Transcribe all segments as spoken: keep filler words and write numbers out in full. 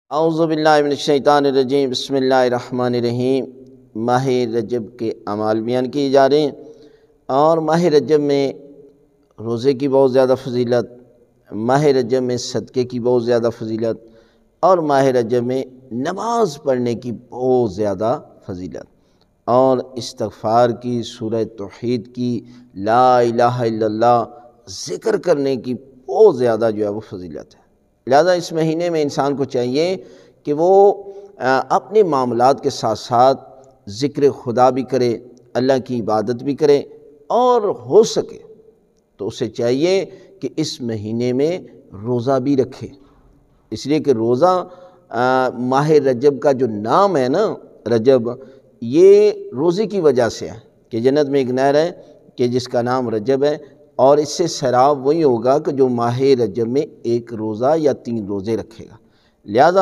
اعوذ باللہ من الشیطان الرجیم، بسم اللہ الرحمن الرحیم۔ ماہ رجب کے اعمال بیان کیے جا رہے ہیں، اور ماہ رجب میں روزے کی بہت زیادہ فضیلت، ماہ رجب میں صدقے کی بہت زیادہ فضیلت، اور ماہ رجب میں نماز پڑھنے کی بہت زیادہ فضیلت، اور استغفار کی، سورہ توحید کی، لا الہ الا اللہ ذکر کرنے کی بہت زیادہ جو ہے وہ فضیلت ہے۔ لہذا اس مہینے میں انسان کو چاہیے کہ وہ اپنے معاملات کے ساتھ ساتھ ذکر خدا بھی کرے، اللہ کی عبادت بھی کرے، اور ہو سکے تو اسے چاہیے کہ اس مہینے میں روزہ بھی رکھے، اس لیے کہ روزہ ماہ رجب کا جو نام ہے نا، رجب، یہ روزے کی وجہ سے ہے کہ جنت میں ایک نہر ہے کہ جس کا نام رجب ہے، اور اس سے سیراب وہی ہوگا کہ جو ماہ رجب میں ایک روزہ یا تین روزے رکھے گا۔ لہذا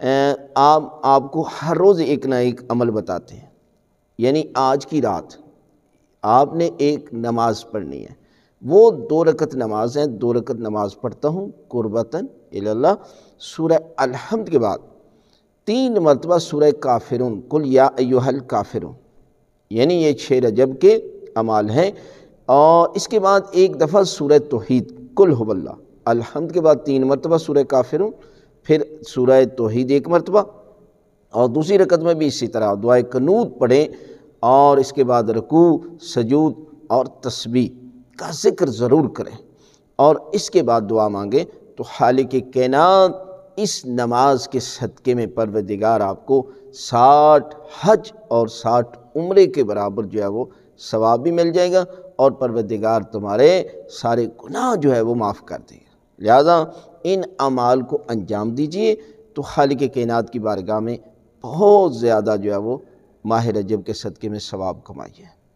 آپ آپ کو ہر روز ایک نہ ایک عمل بتاتے ہیں، یعنی آج کی رات آپ نے ایک نماز پڑھنی ہے، وہ دو رکعت نماز ہے، دو رکعت نماز پڑھتا ہوں قربتاً الی اللہ، سورہ الحمد کے بعد تین مرتبہ سورہ کافرون، قل یا ایھا الکافرون، یعنی یہ چھ رجب کے اعمال ہیں، اور اس کے بعد ایک دفعہ سورہ توحید، قل ھو اللہ، الحمد کے بعد تین مرتبہ سورہ کافرون، پھر سورہ توحید ایک مرتبہ، اور دوسری رکعت میں بھی اسی طرح دعائے قنوت پڑھیں، اور اس کے بعد رکوع، سجود اور تسبیح کا ذکر ضرور کریں، اور اس کے بعد دعا مانگیں تو خالق کائنات اس نماز کے صدقے میں پروردگار آپ کو ساٹھ حج اور ساٹھ عمرے کے برابر جو ہے وہ ثواب بھی مل جائے گا، اور پروردگار تمہارے سارے گناہ جو ہے وہ معاف کر دے گا۔ لہذا ان اعمال کو انجام دیجئے تو خالق کائنات کی بارگاہ میں بہت زیادہ جو ہے وہ ماہ رجب کے صدقے میں ثواب کمائیے۔